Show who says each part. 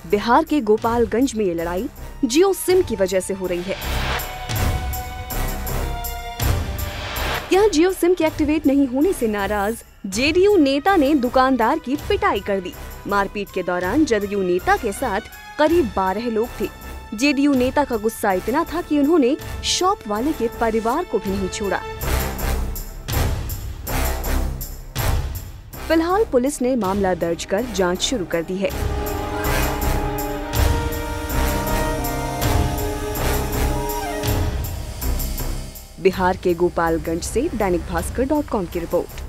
Speaker 1: बिहार के गोपालगंज में ये लड़ाई जियो सिम की वजह से हो रही है। यहाँ जियो सिम के एक्टिवेट नहीं होने से नाराज जेडीयू नेता ने दुकानदार की पिटाई कर दी। मारपीट के दौरान जदयू नेता के साथ करीब 12 लोग थे। जेडीयू नेता का गुस्सा इतना था कि उन्होंने शॉप वाले के परिवार को भी नहीं छोड़ा। फिलहाल पुलिस ने मामला दर्ज कर जांच शुरू कर दी है। बिहार के गोपालगंज से दैनिक भास्कर.com की रिपोर्ट।